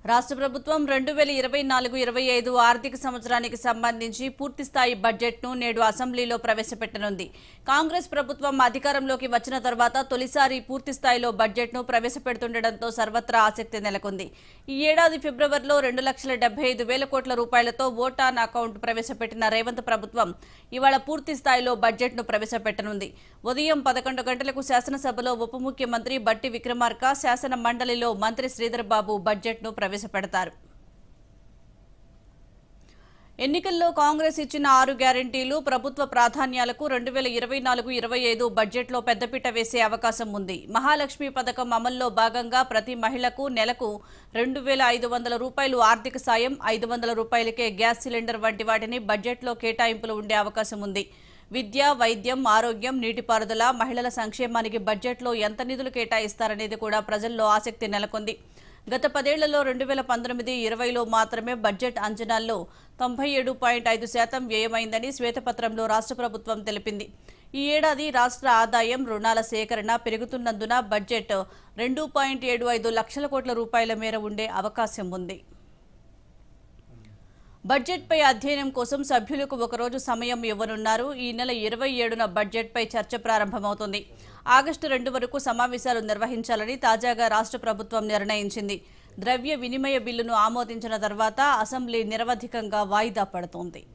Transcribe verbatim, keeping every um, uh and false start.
రాష్ట్ర ప్రభుత్వం రెండు వేల ఇరవై నాలుగు ఇరవై ఐదు ఆర్థిక సంవత్సరానికి సంబంధించి పూర్తిస్థాయి బడ్జెట్ను నేడు అసెంబ్లీలో ప్రవేశపెట్టనుంది. కాంగ్రెస్ ప్రభుత్వం అధికారంలోకి వచ్చిన తర్వాత తొలిసారి పూర్తిస్థాయిలో బడ్జెట్ను ప్రవేశపెడుతుండటంతో సర్వత్రా ఆసక్తి నెలకొంది. ఈ ఏడాది ఫిబ్రవరిలో రెండు లక్షల డెబ్బై ఐదు వేల కోట్ల రూపాయలతో ఓట్ ఆన్ అకౌంట్ ప్రవేశపెట్టిన రేవంత్ ప్రభుత్వం ఇవాళ పూర్తిస్థాయిలో బడ్జెట్ను ప్రవేశపెట్టనుంది. ఉదయం పదకొండు గంటలకు శాసనసభలో ఉప ముఖ్యమంత్రి బట్టి విక్రమార్క, శాసన మండలిలో మంత్రి శ్రీధర్ బాబు బడ్జెట్ను ప్రవేశపెడతారు. ఎన్నికల్లో కాంగ్రెస్ ఇచ్చిన ఆరు గ్యారంటీలు, ప్రభుత్వ ప్రాధాన్యాలకు రెండు వేల ఇరవై నాలుగు ఇరవై ఐదు బడ్జెట్లో పెద్దపీట వేసే అవకాశం ఉంది. మహాలక్ష్మి పథకం అమల్లో భాగంగా ప్రతి మహిళకు నెలకు రెండు వేల ఐదు వందల రూపాయలు ఆర్థిక సాయం, ఐదు వందల రూపాయలకే గ్యాస్ సిలిండర్ వంటి వాటిని బడ్జెట్లో కేటాయింపులు ఉండే అవకాశం ఉంది. విద్య, వైద్యం, ఆరోగ్యం, నీటిపారుదల, మహిళల సంక్షేమానికి బడ్జెట్లో ఎంత నిధులు కేటాయిస్తారనేది కూడా ప్రజల్లో ఆసక్తి నెలకొంది. గత పదేళ్లలో రెండు వేల పంతొమ్మిది ఇరవైలో మాత్రమే బడ్జెట్ అంచనాల్లో తొంభై ఏడు పాయింట్ ఐదు శాతం వ్యయమైందని శ్వేతపత్రంలో రాష్ట్ర ప్రభుత్వం తెలిపింది. ఈ ఏడాది రాష్ట్ర ఆదాయం, రుణాల సేకరణ పెరుగుతున్నందున బడ్జెట్ రెండు పాయింట్ ఏడు ఐదు లక్షల కోట్ల రూపాయల మేర ఉండే అవకాశం ఉంది. బడ్జెట్పై అధ్యయనం కోసం సభ్యులకు ఒకరోజు సమయం ఇవ్వనున్నారు. ఈ నెల ఇరవై ఏడున బడ్జెట్పై చర్చ ప్రారంభమవుతుంది. ఆగస్టు రెండు వరకు సమావేశాలు నిర్వహించాలని తాజాగా రాష్ట్ర ప్రభుత్వం నిర్ణయించింది. ద్రవ్య వినిమయ బిల్లును ఆమోదించిన తర్వాత అసెంబ్లీ నిరవధికంగా వాయిదా పడుతోంది.